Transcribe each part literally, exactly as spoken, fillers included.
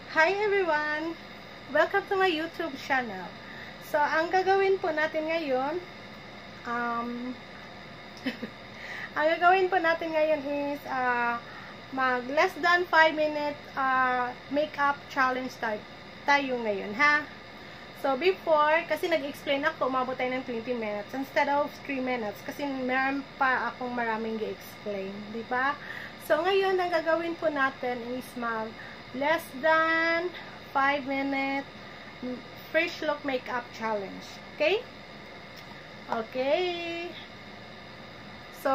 Hi everyone! Welcome to my YouTube channel. So, ang gagawin po natin ngayon, um, ang gagawin po natin ngayon is, uh, mag less than five minute uh, makeup challenge tayo, tayo ngayon, ha? So, before, kasi nag-explain ako, umabot tayo ng twenty minutes instead of three minutes, kasi meron pa akong maraming i-explain, di ba? So, ngayon, ang gagawin po natin is mag less than five minute fresh look makeup challenge. Okay? Okay. So,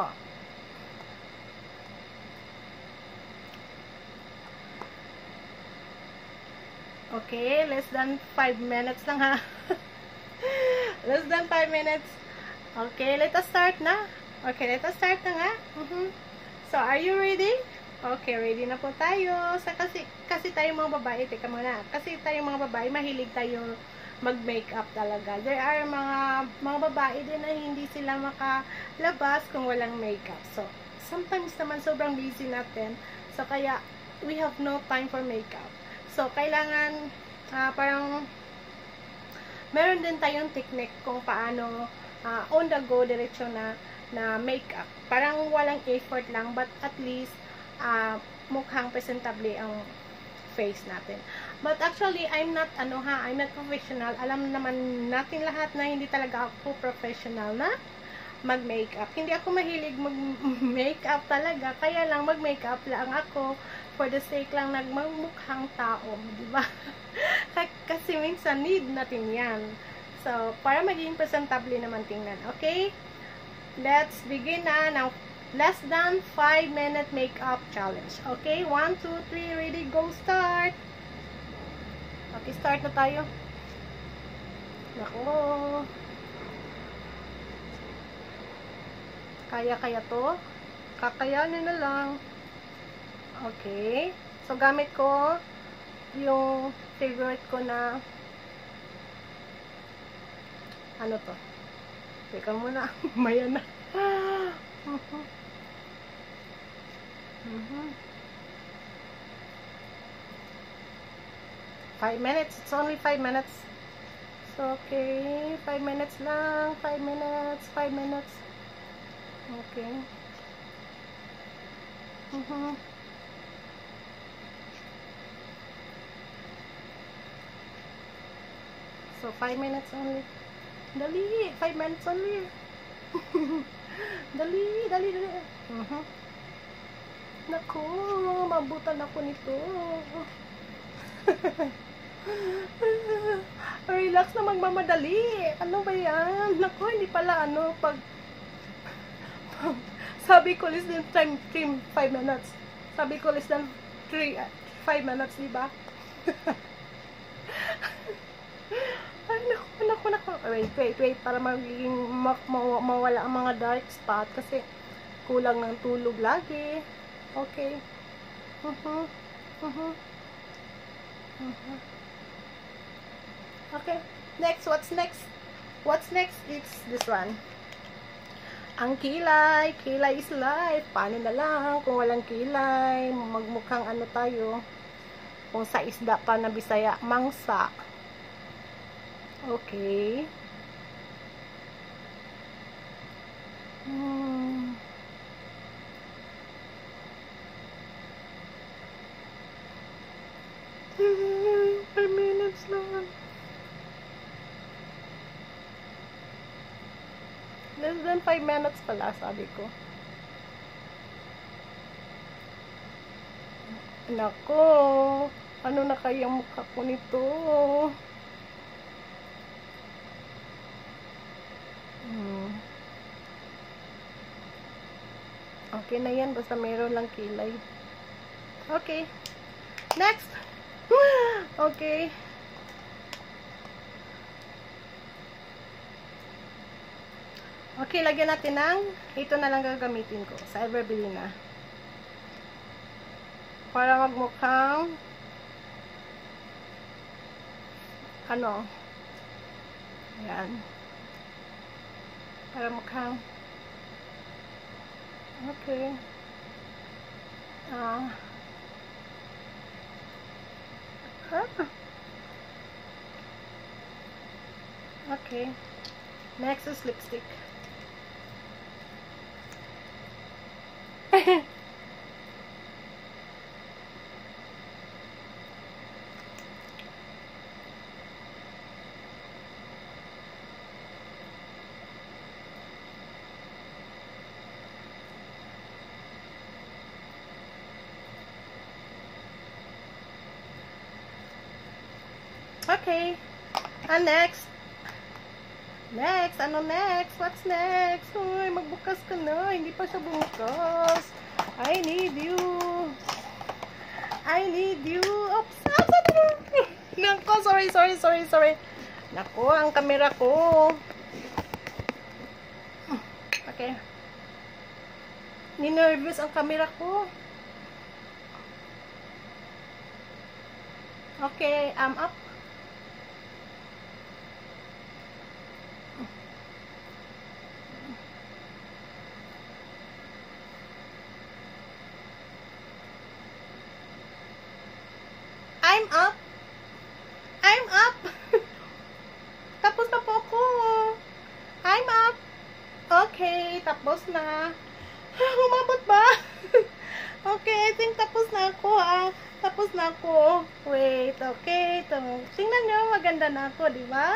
okay, less than five minutes lang ha. Less than five minutes. Okay, let us start na. Okay, let us start na nga. Uh-huh. So, are you ready? Okay, ready na po tayo. Sa kasi kasi tayo mga babae, teka muna. Kasi tayo mga babae, mahilig tayo mag-makeup talaga. There are mga mga babae din na hindi sila makalabas kung walang makeup. So, sometimes naman sobrang busy natin. So, kaya we have no time for makeup. So, kailangan uh, parang meron din tayong technique kung paano uh, on the go diretso na na makeup. Parang walang effort lang, but at least Uh, mukhang presentable ang face natin. But actually, I'm not, ano ha, I'm not professional. Alam naman natin lahat na hindi talaga ako professional na mag-makeup. Hindi ako mahilig mag-makeup talaga. Kaya lang, mag-makeup lang ako for the sake lang nagmumukhang tao. Diba? Kasi minsan, need natin yan. So, para maging presentable naman tingnan. Okay? Let's begin na ng less than five minute makeup challenge. Okay, one, two, three, ready, go, start. Okay, start na tayo. Nako. Kaya-kaya to. Kakayanin na lang. Okay. So, gamit ko yung favorite ko na ano to. Teka muna. Maya na. Uh-huh. Mm-hmm. Five minutes. It's only five minutes. So, okay. Five minutes lang. Five minutes. Five minutes. Okay. Mm-hmm. So, five minutes only. Dali. Five minutes only. Dali. Dali. Dali. Mm-hmm. Naku, mabutan ako nito. Relax na magmamadali. Ano ba yan? Naku, hindi pala ano, pag sabi ko less than time, three, five minutes. Sabi ko less than three, five minutes, diba? Ay, naku, naku, naku. Wait, wait, wait, para magiging ma ma mawala ang mga dark spot kasi kulang ng tulog lagi. Okay. Uh-huh. Uh-huh. Uh-huh. Okay. Next. What's next? What's next? It's this one. Ang kilay. Kilay is life. Paano na lang kung walang kilay? Magmukhang ano tayo? Kung sa isda pa na Bisaya, mangsa. Okay. Hmm. Five minutes lang. Less than five minutes pala, sabi ko. Nako, ano na kaya mukha ko nito? Hmm. Okay na yan, basta meron lang kilay. Okay. Next. Okay. Okay, lagyan natin ng ito na lang gagamitin ko sa Everbelina. Para magmukhang ano. Ayan. Para mukhang okay. Ah. Ah. Okay. Next is lipstick. Okay. And next. Next. Ano next? What's next? Uy, magbukas ka na. Hindi pa siya bumukas. I need you. I need you. Oops. Nako, sorry, sorry, sorry, sorry. Nako, ang camera ko. Okay. Ni-nervous ang camera ko. Okay, I'm up. I'm up. I'm up. Tapos na po ako. I'm up. Okay, tapos na. Umabot ba? Okay, I think tapos na ako ah. Tapos na ako. Wait, okay. Tingnan nyo, maganda na ako, di ba?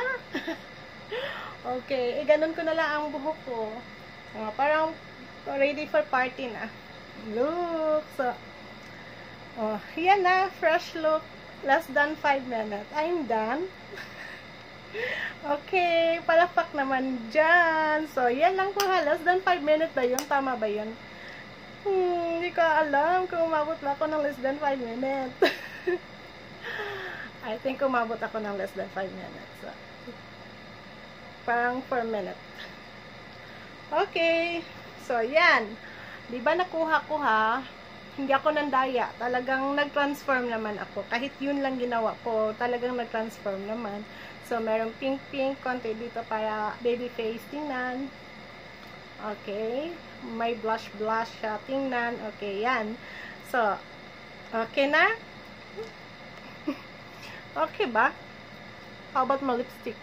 Okay, eh, ganun ko na lang ang buhok ko. Uh, parang ready for party na. Look. So, oh, yan na. Fresh look. Less than five minutes. I'm done. Okay, palafak naman dyan. So, yan lang po ha. Less than five minutes ba yun? Tama ba yun? Hmm, hindi ko alam kung umabot na ako ng less than five minutes. I think umabot ako ng less than five minutes. So, parang four minutes. Okay. So, yan. Diba nakuha ko ha? Hindi ako nandaya. Talagang nag-transform naman ako. Kahit yun lang ginawa ko, talagang nag-transform naman. So, merong pink-pink, konti dito para baby face, tingnan. Okay. May blush-blush siya, tingnan. Okay, yan. So, okay na? Okay ba? How about my lipstick?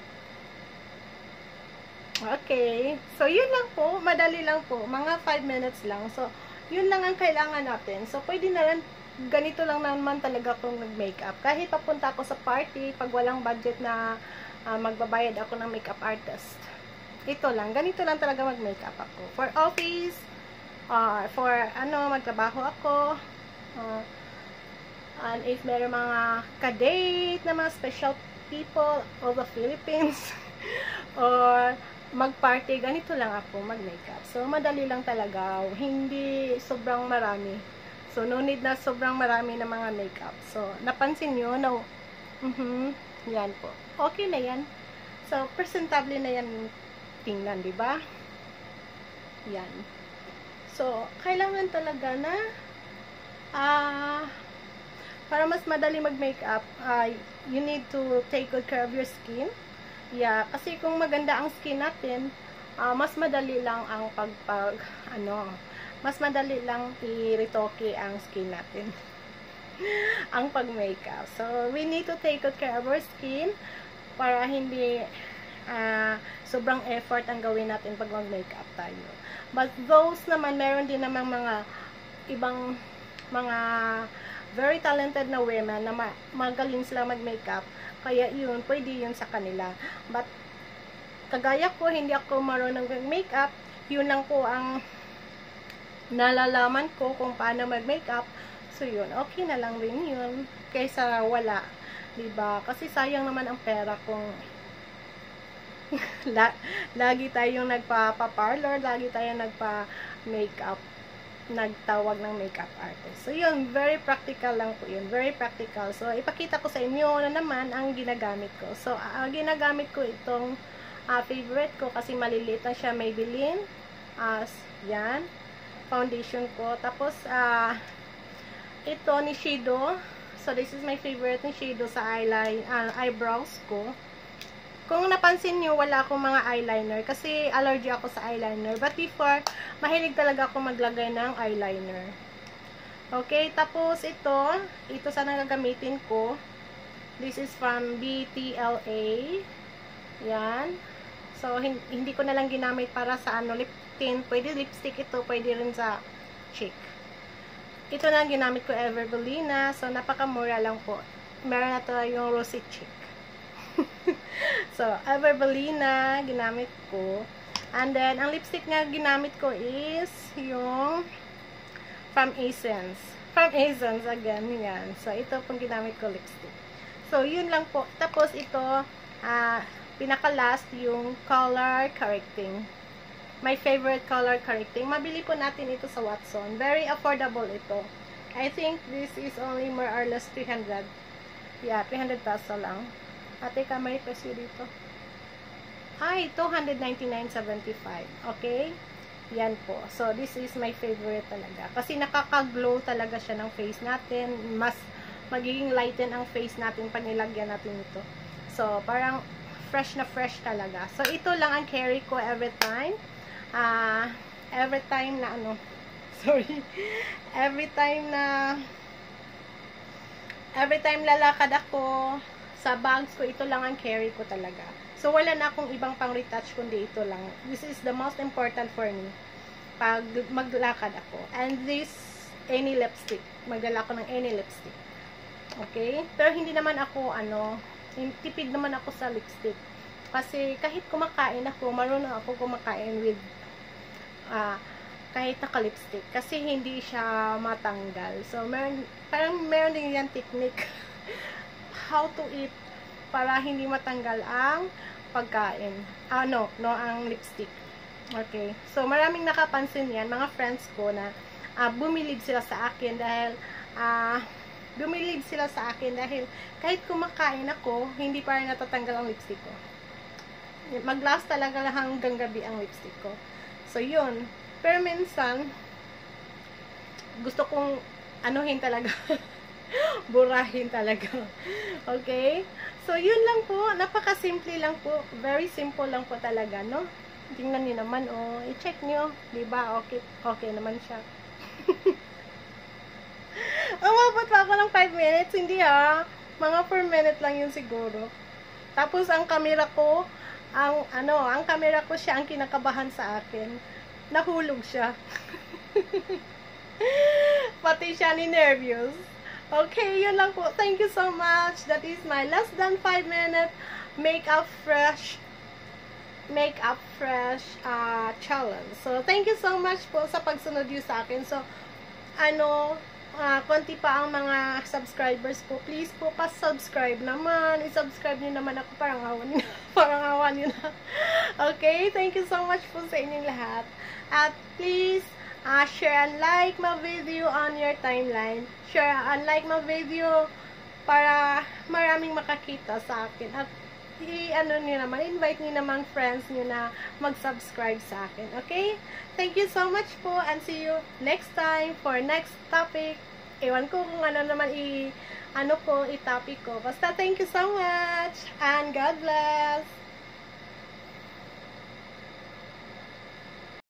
Okay. So, yun lang po. Madali lang po. Mga five minutes lang. So, yun lang ang kailangan natin. So, pwede na lang, ganito lang naman talaga kung nag-makeup. Kahit papunta ako sa party, pag walang budget na uh, magbabayad ako ng makeup artist. Ito lang. Ganito lang talaga mag-makeup ako. For office, uh, for ano, magtrabaho ako, uh, and if meron mga ka-date na mga special people of the Philippines, or mag-party, ganito lang ako mag-makeup. So, madali lang talaga. Hindi sobrang marami. So, no need na sobrang marami na mga makeup. So, napansin nyo, no? Mm-hmm. Yan po. Okay na yan. So, presentable na yan tingnan, di ba? Yan. So, kailangan talaga na ah, uh, para mas madali mag-makeup, uh, you need to take good care of your skin. Yeah, kasi kung maganda ang skin natin, uh, mas madali lang ang pagpag, ano, mas madali lang i-retoke ang skin natin. Ang pag-makeup. So, we need to take good care of our skin para hindi uh, sobrang effort ang gawin natin pag mag-makeup tayo. But those naman, meron din namang mga ibang mga very talented na women na ma magaling sila mag-makeup. Kaya yun, pwede yun sa kanila. But, kagaya ko, hindi ako marunong mag-makeup. Yun lang po ang nalalaman ko kung paano mag-makeup. So, yun. Okay na lang rin yun. Kaysa wala. Diba? Kasi sayang naman ang pera kung la lagi tayong nagpa-parlor, lagi tayong nagpa-makeup, nagtawag ng makeup artist. So, yun, very practical lang po yun. Very practical. So, ipakita ko sa inyo na naman ang ginagamit ko. So, uh, ginagamit ko itong uh, favorite ko kasi maliliit na siya, Maybelline. As, uh, yan. Foundation ko. Tapos, uh, ito ni Shido. So, this is my favorite ni Shido sa eyeline, uh, eyebrows ko. Kung napansin nyo, wala akong mga eyeliner kasi allergy ako sa eyeliner. But before, mahilig talaga ako maglagay ng eyeliner. Okay, tapos ito, ito sana gagamitin ko. This is from B T L A. Yan. So, hindi ko na lang ginamit para sa ano, lip tint. Pwede lipstick ito, pwede rin sa cheek. Ito na ang ginamit ko, Everbelina. So, napakamura lang po. Meron na to yung rosy cheek. So, Everbelina, ginamit ko. And then, ang lipstick nga ginamit ko is yung from Essence. From Essence, again, yan. So, ito pong ginamit ko lipstick. So, yun lang po. Tapos, ito, ah, uh, pinaka-last yung color correcting. My favorite color correcting. Mabili po natin ito sa Watson. Very affordable ito. I think this is only more or less three hundred. Yeah, three hundred peso lang. Ate ka, may presyo dito. Ay, two ninety-nine seventy-five. Okay? Yan po. So, this is my favorite talaga. Kasi nakaka-glow talaga siya ng face natin. Mas magiging lighten ang face natin pag nilagyan natin ito. So, parang fresh na fresh talaga. So, ito lang ang carry ko every time. Ah, uh, every time na ano, sorry, every time na, every time lalakad ako, sa bags ko, ito lang ang carry ko talaga. So, wala na akong ibang pang retouch, kundi ito lang. This is the most important for me, pag maglakad ako. And this, any lipstick. Magdala ako ng any lipstick. Okay? Pero hindi naman ako, ano, tipid naman ako sa lipstick. Kasi, kahit kumakain ako, marunong ako kumakain with Uh, kahit naka-lipstick. Kasi hindi siya matanggal. So, meron, parang meron din yan technique. How to eat para hindi matanggal ang pagkain. Ah, no, no, ang lipstick. Okay. So, maraming nakapansin yan, mga friends ko na uh, bumilib sila sa akin dahil uh, bumilib sila sa akin dahil kahit kumakain ako, hindi pa rin natatanggal ang lipstick ko. Mag-last talaga lang hanggang gabi ang lipstick ko. So, yun. Pero minsan, gusto kong anuhin talaga. Burahin talaga. Okay? So, yun lang po. Napaka-simple lang po. Very simple lang po talaga, no? Tingnan niyo naman, oh. I-check niyo. Diba? Okay, okay naman siya. Umabot pa ako ng five minutes. Hindi, ah. Mga four minutes lang yun siguro. Tapos, ang camera ko, ang ano, ang camera ko siya ang kinakabahan sa akin. Nahulog siya. Pati siya ni nervous. Okay, yun lang po. Thank you so much. That is my less than five minute makeup fresh makeup fresh uh, challenge. So, thank you so much po sa pagsunod niyo sa akin. So, ano, uh, konti pa ang mga subscribers po. Please po, pa-subscribe naman. I-subscribe niyo naman ako. Parang awan niyo na. Parang awan niyo na. Okay? Thank you so much po sa inyong lahat. At please, uh, share and like my video on your timeline. Share and like my video para maraming makakita sa akin. At i-ano niyo naman, invite niyo naman friends niyo na mag-subscribe sa akin. Okay? Thank you so much po and see you next time for next topic. Ewan ko kung ano naman i ano ko, i-topic ko. Basta thank you so much and God bless!